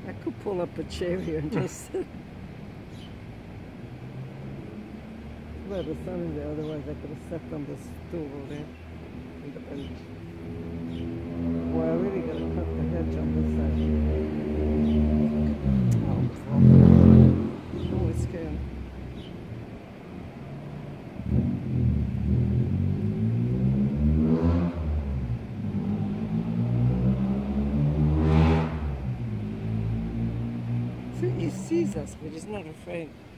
I could pull up a chair here and just sit. Well, the sun is there, otherwise I could have sat on the stool over there in the bench. Boy, I really gotta cut the hedge on this side. Oh, holy scale. See, he sees us, but he's not afraid.